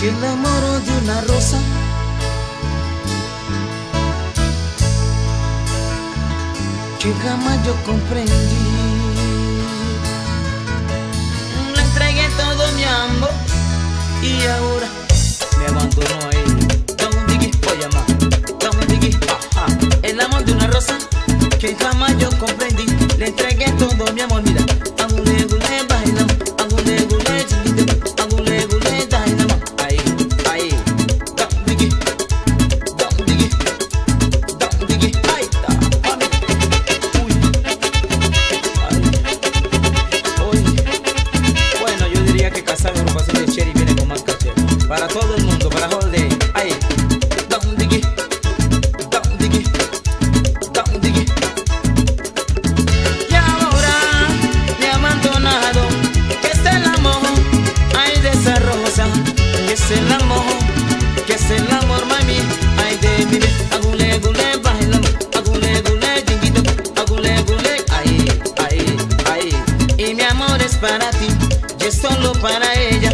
que el amor de una rosa que jamás yo comprendí. Le entregué todo mi amor y ahora me abandonó a él. Oye, ma, ajá. El amor de una rosa que jamás yo comprendí. Le entregué todo mi amor, mira. Agule, gule, baila, agule, gule, chiquito, agule, gule, baila, ahí, ahí. Down diggy, ahí está, mami. Uy, ay, uy. Bueno, yo diría que Casado Agrupación de Cherry viene con más caché. Para todo el mundo, para Whole Day, ahí. Y ahora me ha abandonado, que es el amor, ay de esa rosa, que es el amor, que es el amor, mami, ay de mi vida. Agule, gule, baila, agule, gule, chiquito, agule, gule, ahí, ahí, ahí. Y mi amor es para ti, y es solo para ella.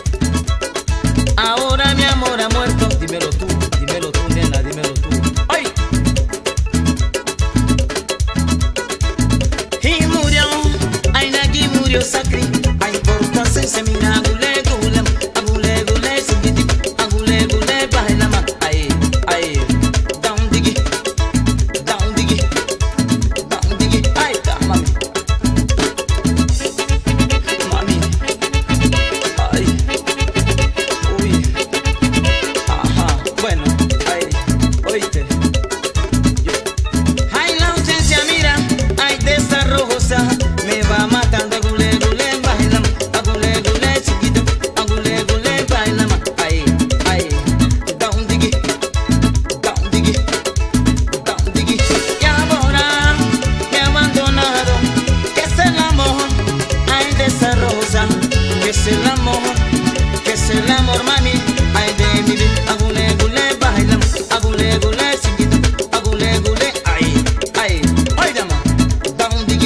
Ahora mi amor ha muerto, dímelo tú, nena, dímelo tú. ¡Ay! Y murió, ay, Nagui murió Sacri, ay, por casa se mira, agule, gule, agule, gule, singiti, agule, gule, baila, ma, ahí, ahí. Down diggy, ahí está, mami. Mami, ay, uy. Bueno, ay, oíste. Ay, la ausencia, mira, ay, de esa rosa me va matando. Agule, gule, baila, agule, gule, chiquito, agule, gule, baila, ahí, ahí. Down diggy, y ahora me ha abandonado, que es el amor, ay, de esa rosa, que es el amor, que es el amor, mami, ay, de mi vida. Agule, gule, baila, agule, gule, chiquito, agule, gule, ahí, ahí. Oiga, ma, down diggy.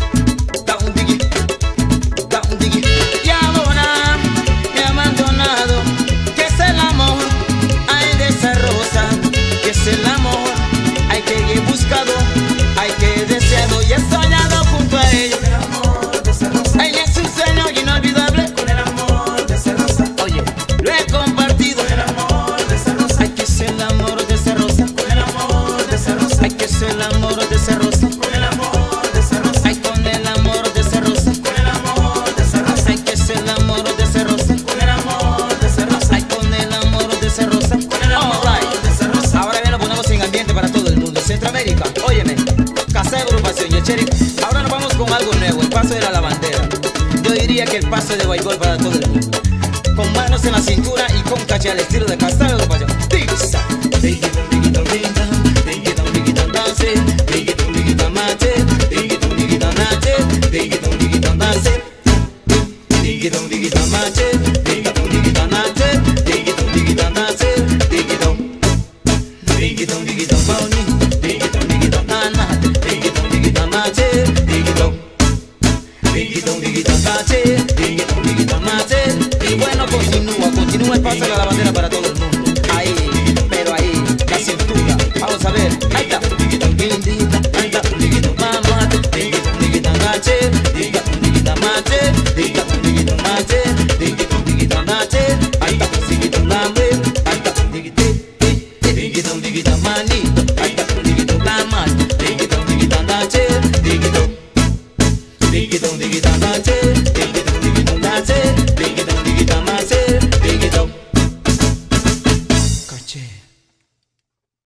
Y ahora me ha abandonado, que es el amor, ay, de esa rosa, que es el amor, ay, que he buscado, ay, que he deseado y he soñado junto a ella. Con el amor de esa rosa, ay, es un sueño inolvidable. Con el amor de esa rosa, oye, lo he compartido. Con el amor de esa rosa, ay, que es el amor de esa rosa. Con el amor de esa rosa, ay, que es el amor de esa rosa. Con el amor de esa rosa, ay, con el amor de esa rosa. Con el amor de esa rosa, ay, que es el amor de esa rosa. Con el amor de esa rosa, ay, con el amor de esa rosa. Con el amor de esa rosa. Ahora bien, lo ponemos en ambiente para todo el mundo. Centroamérica, óyeme, Casado Agrupación y Cherry. Ahora nos vamos con algo nuevo, el paso de la lavandera. Yo diría que el paso de béisbol para todo el mundo. Con manos en la cintura y con caché al estilo de Casado Agrupación. Digsa. Y bueno, continúa el paso de la lavandera para todo el mundo. Ahí, pero ahí, la cintura. Vamos a ver, ahí está. Diggy,